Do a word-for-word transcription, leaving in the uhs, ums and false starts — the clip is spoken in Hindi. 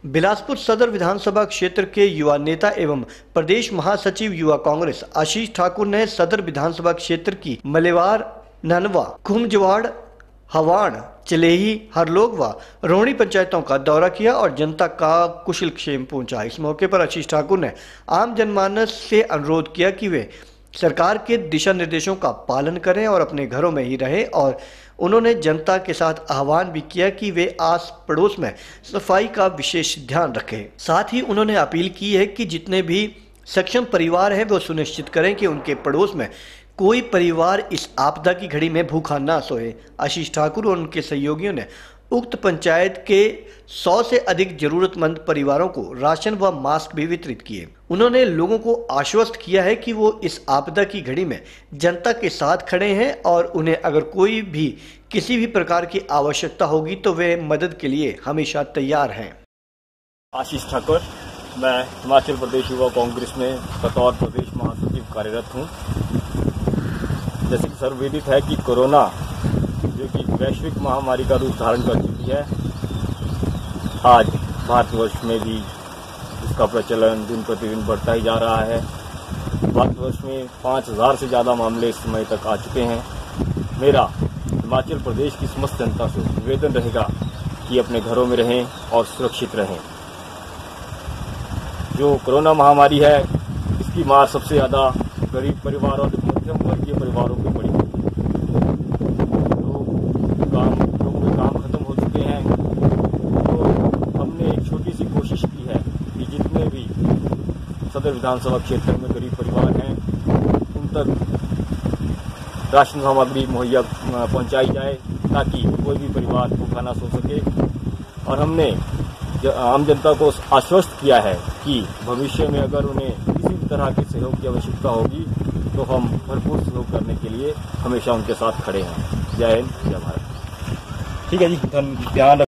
बिलासपुर सदर विधानसभा क्षेत्र के युवा नेता एवं प्रदेश महासचिव युवा कांग्रेस आशीष ठाकुर ने सदर विधानसभा क्षेत्र की मलेवार, ननवा, खुमजवाड़, हवाड़, चलेही, हरलोग व रोहणी पंचायतों का दौरा किया और जनता का कुशल क्षेम पूछा। इस मौके पर आशीष ठाकुर ने आम जनमानस से अनुरोध किया कि वे सरकार के दिशा निर्देशों का पालन करें और अपने घरों में ही रहें, और उन्होंने जनता के साथ आह्वान भी किया कि वे आस पड़ोस में सफाई का विशेष ध्यान रखें। साथ ही उन्होंने अपील की है कि जितने भी सक्षम परिवार हैं वो सुनिश्चित करें कि उनके पड़ोस में कोई परिवार इस आपदा की घड़ी में भूखा ना सोए। आशीष ठाकुर और उनके सहयोगियों ने उक्त पंचायत के सौ से अधिक जरूरतमंद परिवारों को राशन व मास्क भी वितरित किए। उन्होंने लोगों को आश्वस्त किया है कि वो इस आपदा की घड़ी में जनता के साथ खड़े हैं और उन्हें अगर कोई भी किसी भी प्रकार की आवश्यकता होगी तो वे मदद के लिए हमेशा तैयार हैं। आशीष ठाकुर, मैं हिमाचल प्रदेश युवा कांग्रेस में बतौर प्रदेश महासचिव कार्यरत हूँ। जैसे कि सर्वविदित है कि कोरोना जो कि वैश्विक महामारी का रूप धारण कर चुकी है, आज भारतवर्ष में भी इसका प्रचलन दिन प्रतिदिन बढ़ता ही जा रहा है। भारतवर्ष में पाँच हजार से ज़्यादा मामले इस समय तक आ चुके हैं। मेरा हिमाचल प्रदेश की समस्त जनता से निवेदन रहेगा कि अपने घरों में रहें और सुरक्षित रहें। जो कोरोना महामारी है, इसकी मार सबसे ज़्यादा गरीब परिवार और मध्यम वर्गीय परिवारों पर पड़ी है। लोगों के काम खत्म हो चुके हैं, तो हमने एक छोटी सी कोशिश की है कि जितने भी सदर विधानसभा क्षेत्र में गरीब परिवार हैं उन तक राशन सामग्री मुहैया पहुंचाई जाए ताकि कोई भी परिवार भूखा ना सो सके। और हमने आम जनता को आश्वस्त किया है कि भविष्य में अगर उन्हें किसी भी तरह के सहयोग की आवश्यकता होगी तो हम भरपूर सहयोग करने के लिए हमेशा उनके साथ खड़े हैं। जय हिंद, जय भारत। ठीक है जी, ध्यान